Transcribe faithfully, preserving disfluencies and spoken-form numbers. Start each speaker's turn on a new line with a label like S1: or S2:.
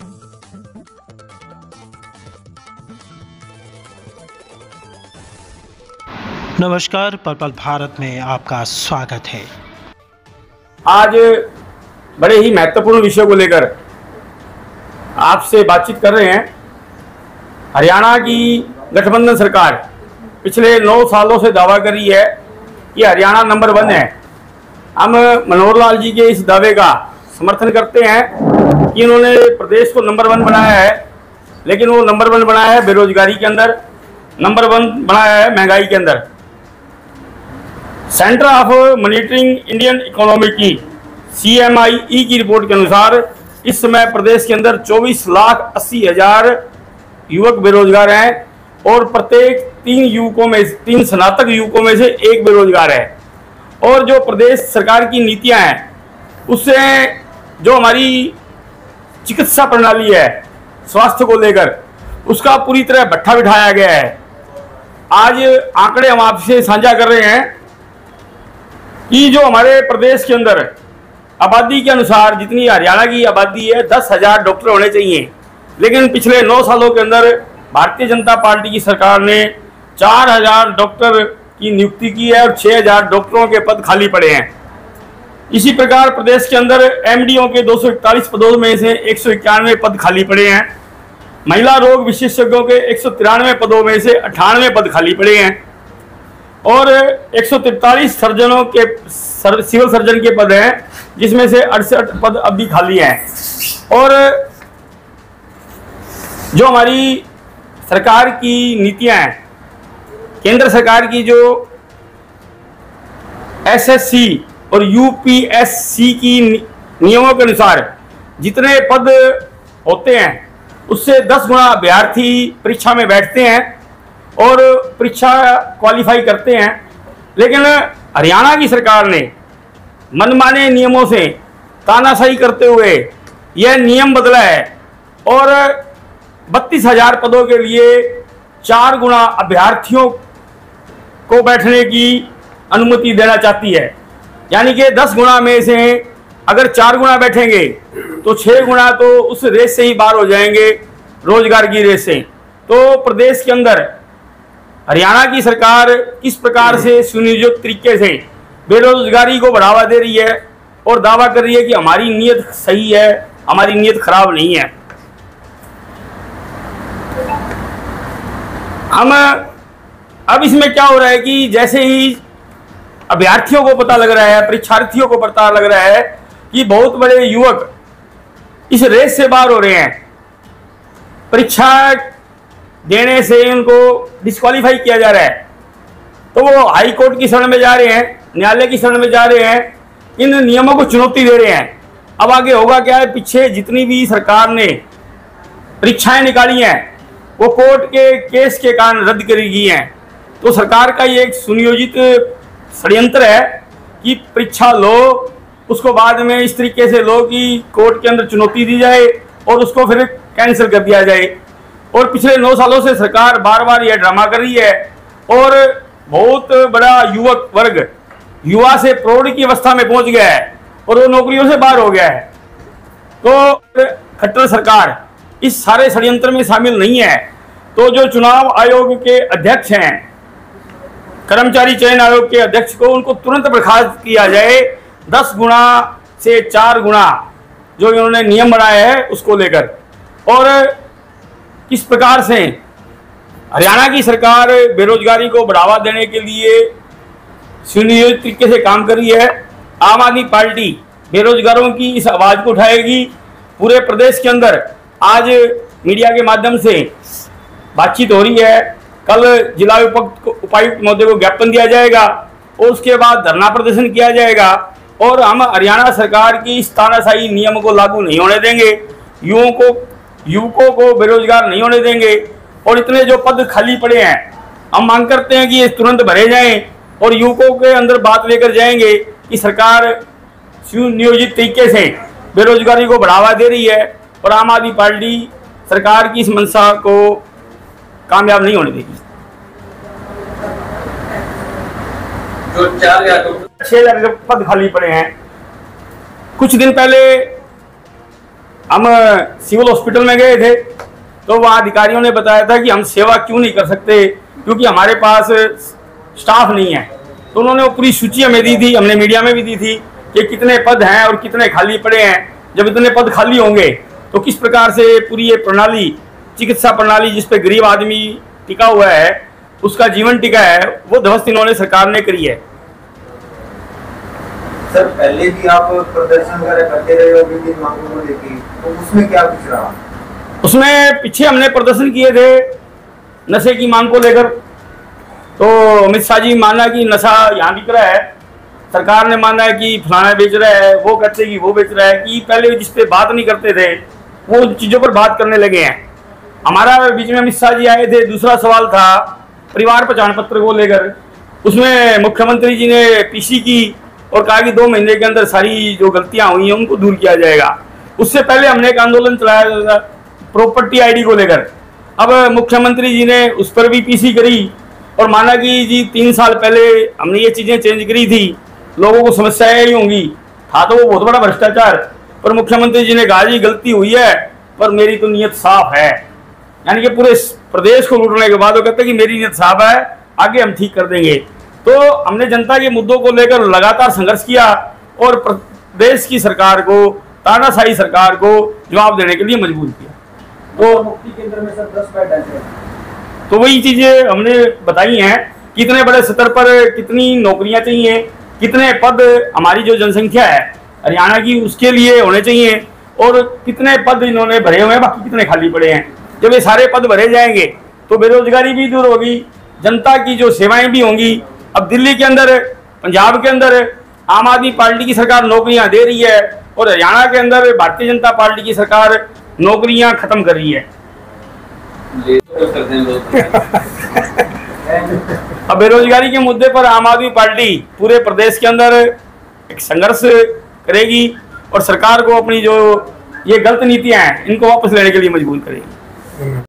S1: नमस्कार, पर्पल भारत में आपका स्वागत है।
S2: आज बड़े ही महत्वपूर्ण विषय को लेकर आपसे बातचीत कर रहे हैं। हरियाणा की गठबंधन सरकार पिछले नौ सालों से दावा कर रही है कि हरियाणा नंबर वन है। हम मनोहर लाल जी के इस दावे का समर्थन करते हैं कि इन्होंने प्रदेश को नंबर वन बनाया है, लेकिन वो नंबर वन बनाया है बेरोजगारी के अंदर, नंबर वन बनाया है महंगाई के अंदर। Centre of monitoring Indian economy की सी एम आई ई की रिपोर्ट के अनुसार इस समय प्रदेश के अंदर चौबीस लाख अस्सी हजार युवक बेरोजगार हैं और प्रत्येक तीन युवकों में तीन स्नातक युवकों में से एक बेरोजगार है। और जो प्रदेश सरकार की नीतियां हैं उससे जो हमारी चिकित्सा प्रणाली है स्वास्थ्य को लेकर, उसका पूरी तरह भट्ठा बिठाया गया है। आज आंकड़े हम आपसे साझा कर रहे हैं कि जो हमारे प्रदेश के अंदर आबादी के अनुसार जितनी हरियाणा की आबादी है दस हजार डॉक्टर होने चाहिए, लेकिन पिछले नौ सालों के अंदर भारतीय जनता पार्टी की सरकार ने चार हजार डॉक्टर की नियुक्ति की है और छः हजार डॉक्टरों के पद खाली पड़े हैं। इसी प्रकार प्रदेश के अंदर एमडीओ के दो सौ इकतालीस पदों में से एक सौ इक्यानवे पद खाली पड़े हैं। महिला रोग विशेषज्ञों के एक सौ तिरानवे पदों में से अट्ठानवे पद खाली पड़े हैं और एक सौ तैंतालीस सर्जनों के सर, सिविल सर्जन के पद हैं, जिसमें से अड़सठ पद अभी खाली हैं। और जो हमारी सरकार की नीतियां हैं, केंद्र सरकार की जो एसएससी और यूपीएससी की नियमों के अनुसार जितने पद होते हैं उससे दस गुना अभ्यर्थी परीक्षा में बैठते हैं और परीक्षा क्वालिफाई करते हैं। लेकिन हरियाणा की सरकार ने मनमाने नियमों से तानाशाही करते हुए यह नियम बदला है और बत्तीस हजार पदों के लिए चार गुना अभ्यर्थियों को बैठने की अनुमति देना चाहती है। यानी कि दस गुना में से अगर चार गुना बैठेंगे तो छः गुना तो उस रेस से ही बाहर हो जाएंगे, रोजगार की रेस से। तो प्रदेश के अंदर हरियाणा की सरकार किस प्रकार से सुनियोजित तरीके से बेरोजगारी को बढ़ावा दे रही है और दावा कर रही है कि हमारी नीयत सही है, हमारी नीयत खराब नहीं है। हम अब इसमें क्या हो रहा है कि जैसे ही अभ्यर्थियों को पता लग रहा है, परीक्षार्थियों को पता लग रहा है कि बहुत बड़े युवक इस रेस से बाहर हो रहे हैं, परीक्षा देने से उनको डिस्क्वालीफाई किया जा रहा है, तो वो हाई कोर्ट की शरण में जा रहे हैं, न्यायालय की शरण में जा रहे हैं, इन नियमों को चुनौती दे रहे हैं। अब आगे होगा क्या है, पीछे जितनी भी सरकार ने परीक्षाएं निकाली हैं वो कोर्ट के केस के कारण रद्द करी गई हैं। तो सरकार का ये एक सुनियोजित षड्यंत्र है कि परीक्षा लो, उसको बाद में इस तरीके से लो कि कोर्ट के अंदर चुनौती दी जाए और उसको फिर कैंसिल कर दिया जाए। और पिछले नौ सालों से सरकार बार बार यह ड्रामा कर रही है और बहुत बड़ा युवक वर्ग युवा से प्रौढ़ की अवस्था में पहुंच गया है और वो नौकरियों से बाहर हो गया है। तो खट्टर सरकार इस सारे षड्यंत्र में शामिल नहीं है। तो जो चुनाव आयोग के अध्यक्ष हैं, कर्मचारी चयन आयोग के अध्यक्ष को, उनको तुरंत बर्खास्त किया जाए दस गुना से चार गुना जो इन्होंने नियम बनाया है उसको लेकर। और किस प्रकार से हरियाणा की सरकार बेरोजगारी को बढ़ावा देने के लिए सुनियोजित तरीके से काम कर रही है। आम आदमी पार्टी बेरोजगारों की इस आवाज़ को उठाएगी। पूरे प्रदेश के अंदर आज मीडिया के माध्यम से बातचीत हो रही है। कल जिला उपायुक्त उपायुक्त महोदय को ज्ञापन दिया जाएगा और उसके बाद धरना प्रदर्शन किया जाएगा और हम हरियाणा सरकार की इस तानाशाही नियम को लागू नहीं होने देंगे। युवाओं को युवकों को बेरोजगार नहीं होने देंगे और इतने जो पद खाली पड़े हैं हम मांग करते हैं कि ये तुरंत भरे जाएं और युवकों के अंदर बात लेकर जाएंगे कि सरकार सुनियोजित तरीके से बेरोजगारी को बढ़ावा दे रही है और आम आदमी पार्टी सरकार की इस मंशा को कामयाब नहीं होने देगी। जो चार छह हजार पद खाली पड़े हैं। कुछ दिन पहले हम सिविल हॉस्पिटल में गए थे तो वहाँ अधिकारियों ने बताया था कि हम सेवा क्यों नहीं कर सकते, क्योंकि हमारे पास स्टाफ नहीं है। तो उन्होंने वो पूरी सूची हमें दी थी, हमने मीडिया में भी दी थी कि कितने पद हैं और कितने खाली पड़े हैं। जब इतने पद खाली होंगे तो किस प्रकार से पूरी ये प्रणाली, चिकित्सा प्रणाली जिस पे गरीब आदमी टिका हुआ है, उसका जीवन टिका है, वो ध्वस्त इन्होंने सरकार ने करी है।
S3: सर पहले भी आप प्रदर्शन वगैरह करते रहे हो विभिन्न मांगों को लेकर, तो उसमें क्या कुछ रहा?
S2: उसमें पीछे हमने प्रदर्शन किए थे नशे की मांग को लेकर। तो अमित शाह जी माना कि नशा यहाँ बिक रहा है, सरकार ने माना है कि फलाना बेच रहा है, वो कहते कि वो बेच रहा है, कि पहले जिस पे बात नहीं करते थे वो उन चीज़ों पर बात करने लगे हैं। हमारा बीच में अमित शाह जी आए थे, दूसरा सवाल था परिवार पहचान पत्र को लेकर। उसमें मुख्यमंत्री जी ने पीसी की और कहा कि दो महीने के अंदर सारी जो गलतियां हुई हैं उनको दूर किया जाएगा। उससे पहले हमने एक आंदोलन चलाया था प्रॉपर्टी आईडी को लेकर। अब मुख्यमंत्री जी ने उस पर भी पीसी करी और माना कि जी तीन साल पहले हमने ये चीज़ें चेंज करी थी, लोगों को समस्याएं ही होंगी। था तो वो बहुत बड़ा भ्रष्टाचार, पर मुख्यमंत्री जी ने कहा जी गलती हुई है पर मेरी तो नीयत साफ है। यानी कि पूरे प्रदेश को लूटने के बाद वो कहते हैं कि मेरी नीयत साफ है, आगे हम ठीक कर देंगे। तो हमने जनता के मुद्दों को लेकर लगातार संघर्ष किया और प्रदेश की सरकार को, तानाशाही सरकार को जवाब देने के लिए मजबूर किया। तो
S3: मुक्ति केंद्र में सर दस बेड हैं,
S2: तो वही चीजें हमने बताई हैं, कितने बड़े स्तर पर कितनी नौकरियां चाहिए, कितने पद हमारी जो जनसंख्या है हरियाणा की उसके लिए होने चाहिए, और कितने पद इन्होंने भरे हुए हैं, बाकी कितने खाली पड़े हैं। जब ये सारे पद भरे जाएंगे तो बेरोजगारी भी दूर होगी, जनता की जो सेवाएं भी होंगी। अब दिल्ली के अंदर, पंजाब के अंदर आम आदमी पार्टी की सरकार नौकरियां दे रही है और हरियाणा के अंदर भारतीय जनता पार्टी की सरकार नौकरियां खत्म कर रही है। अब बेरोजगारी के मुद्दे पर आम आदमी पार्टी पूरे प्रदेश के अंदर एक संघर्ष करेगी और सरकार को अपनी जो ये गलत नीतियां हैं इनको वापस लेने के लिए मजबूर करेगी।